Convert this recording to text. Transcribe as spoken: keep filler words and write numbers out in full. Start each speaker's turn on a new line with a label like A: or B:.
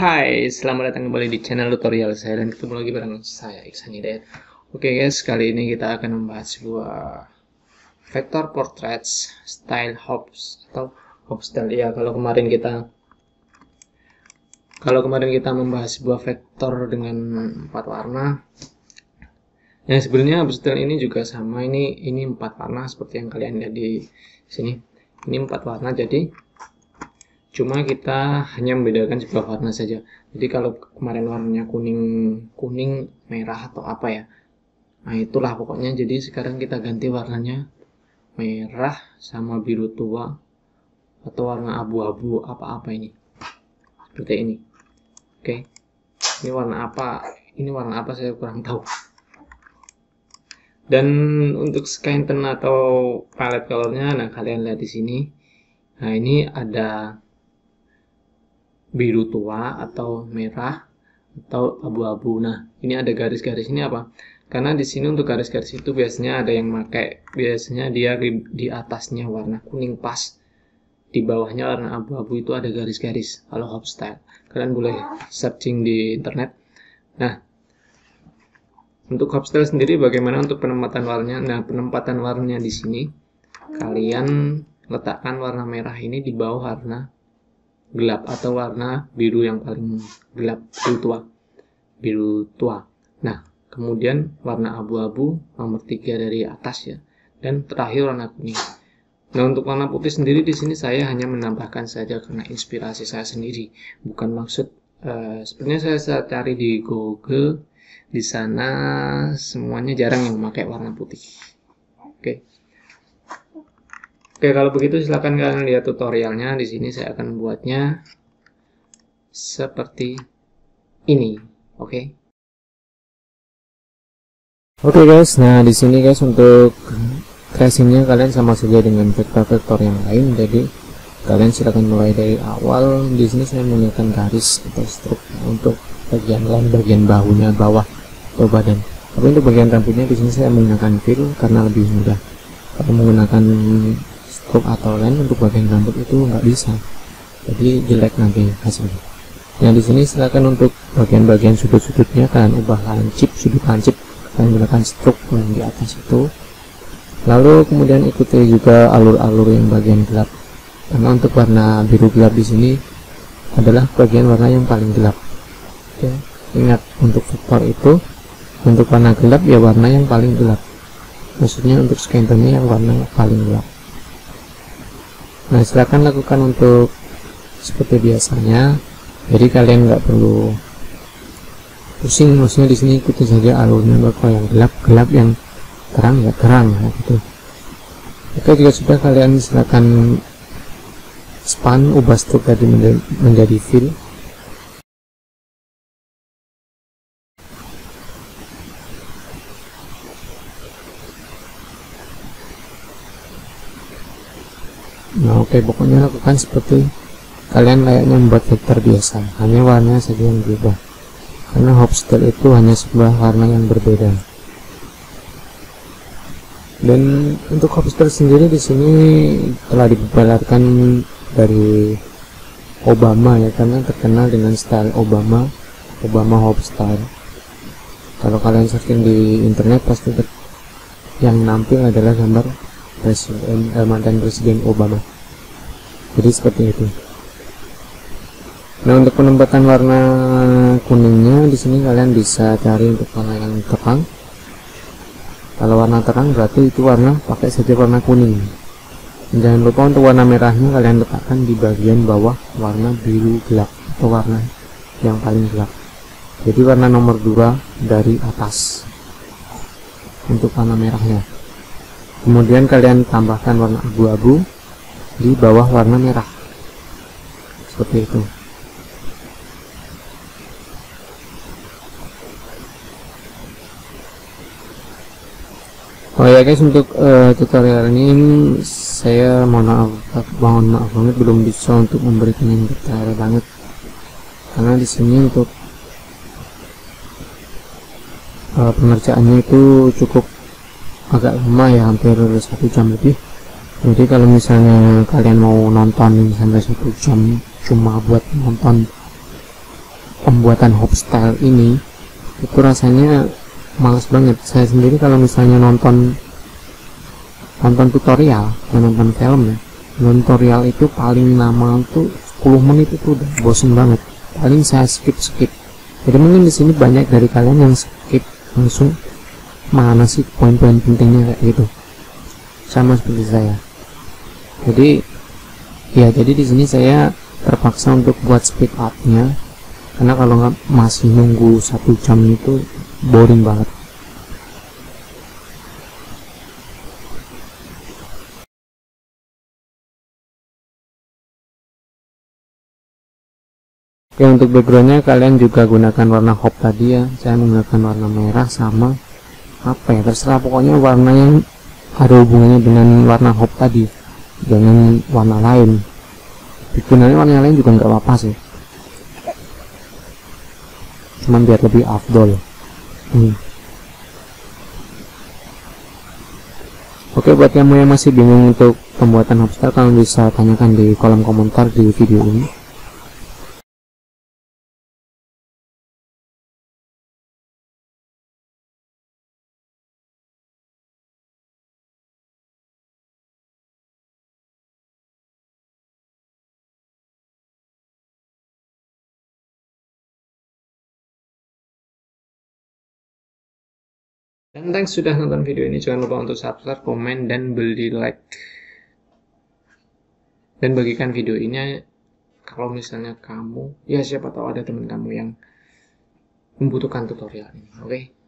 A: Hai, selamat datang kembali di channel tutorial saya dan ketemu lagi bareng saya Iksan Hidayat. Oke guys, kali ini kita akan membahas sebuah vector portraits style Hobbes atau Hobbes style. Ya, kalau kemarin kita kalau kemarin kita membahas sebuah vektor dengan empat warna. Yang sebenarnya Hobbes style ini juga sama, ini ini empat warna seperti yang kalian lihat di sini. Ini empat warna, jadi cuma kita hanya membedakan sebuah warna saja. Jadi kalau kemarin warnanya kuning kuning merah atau apa ya, nah itulah pokoknya. Jadi sekarang kita ganti warnanya merah sama biru tua atau warna abu-abu apa-apa ini, seperti ini. Oke, ini warna apa ini warna apa saya kurang tahu. Dan untuk skin tone atau palette colornya, nah kalian lihat di sini. Nah ini ada biru tua atau merah atau abu-abu. Nah, ini ada garis-garis ini apa? Karena di sini untuk garis-garis itu biasanya ada yang pakai, biasanya dia di, di atasnya warna kuning pas, di bawahnya warna abu-abu, itu ada garis-garis. Kalau Hobbes style, kalian boleh searching di internet. Nah, untuk Hobbes style sendiri bagaimana untuk penempatan warnanya? Nah, penempatan warnanya di sini kalian letakkan warna merah ini di bawah warna gelap atau warna biru yang paling gelap, biru tua biru tua. Nah, kemudian warna abu-abu nomor tiga dari atas ya, dan terakhir warna kuning. Nah, untuk warna putih sendiri di sini saya hanya menambahkan saja karena inspirasi saya sendiri, bukan maksud uh, sebenarnya saya, saya cari di Google, di sana semuanya jarang yang memakai warna putih. Oke. Oke, kalau begitu silakan kalian lihat tutorialnya. Di sini saya akan membuatnya seperti ini. Oke. Oke guys, nah di sini guys untuk tracingnya kalian sama saja dengan vektor-vektor yang lain. Jadi kalian silakan mulai dari awal. Di sini saya menggunakan garis atau stroke untuk bagian lain, bagian bahunya, bawah atau badan. Tapi untuk bagian rambutnya di sini saya menggunakan fill karena lebih mudah. Kalau menggunakan stroke atau line untuk bagian rambut itu nggak bisa, jadi jelek nanti hasilnya. Nah, di sini silakan untuk bagian-bagian sudut-sudutnya kalian ubah lancip, sudut lancip, kalian gunakan stroke yang di atas itu. Lalu kemudian ikuti juga alur-alur yang bagian gelap, karena untuk warna biru gelap di sini adalah bagian warna yang paling gelap. Oke, ingat untuk vektor itu untuk warna gelap ya warna yang paling gelap, maksudnya untuk skin tone-nya yang warna paling gelap. Nah, silakan lakukan untuk seperti biasanya. Jadi kalian nggak perlu pusing, maksudnya di sini ikuti saja alurnya. Kalau yang gelap gelap, yang terang ya terang, ya gitu. Oke, jika sudah kalian silakan span, ubah stroke tadi menjadi, menjadi fill. Nah, oke, okay, pokoknya lakukan seperti kalian layaknya membuat vektor biasa, hanya warnanya saja yang berubah. Karena Hobbes style itu hanya sebuah warna yang berbeda. Dan untuk Hobbes style sendiri di sini telah dibubarkan dari Obama ya, karena terkenal dengan style Obama, Obama Hobbes style. Kalau kalian searching di internet pasti yang nampil adalah gambar Presiden, eh, mantan Presiden Obama. Jadi seperti itu. Nah, untuk penempatan warna kuningnya di sini kalian bisa cari untuk warna yang terang. Kalau warna terang berarti itu warna pakai saja warna kuning. Dan jangan lupa untuk warna merahnya kalian letakkan di bagian bawah warna biru gelap atau warna yang paling gelap. Jadi warna nomor dua dari atas untuk warna merahnya. Kemudian kalian tambahkan warna abu-abu di bawah warna merah, seperti itu. Oh ya guys, untuk uh, tutorial ini saya mohon maaf, mohon maaf banget belum bisa untuk memberikan yang detail banget, karena di sini untuk uh, pengerjaannya itu cukup agak lama ya, hampir satu jam lebih. Jadi kalau misalnya kalian mau nonton sampai satu jam cuma buat nonton pembuatan hop style ini itu rasanya males banget. Saya sendiri kalau misalnya nonton nonton tutorial, nonton film ya, nonton tutorial itu paling lama tuh sepuluh menit itu udah bosen banget, paling saya skip skip. Jadi mungkin di sini banyak dari kalian yang skip langsung, mana sih poin-poin pentingnya kayak gitu, sama seperti saya. Jadi ya jadi di sini saya terpaksa untuk buat speed up-nya, karena kalau nggak masih nunggu satu jam itu boring banget. Oke, untuk backgroundnya kalian juga gunakan warna hop tadi ya. Saya menggunakan warna merah sama apa ya, terserah pokoknya warna yang ada hubungannya dengan warna hop tadi, jangan warna lain. Bikinannya warna lain juga nggak apa-apa sih, cuman biar lebih afdol. hmm. Oke, buat kamu yang masih bingung untuk pembuatan hop style, kalian bisa tanyakan di kolom komentar di video ini. Dan thanks sudah nonton video ini. Jangan lupa untuk subscribe, komen, dan beli like. Dan bagikan video ini kalau misalnya kamu, ya siapa tahu ada teman kamu yang membutuhkan tutorial ini. Oke. Okay?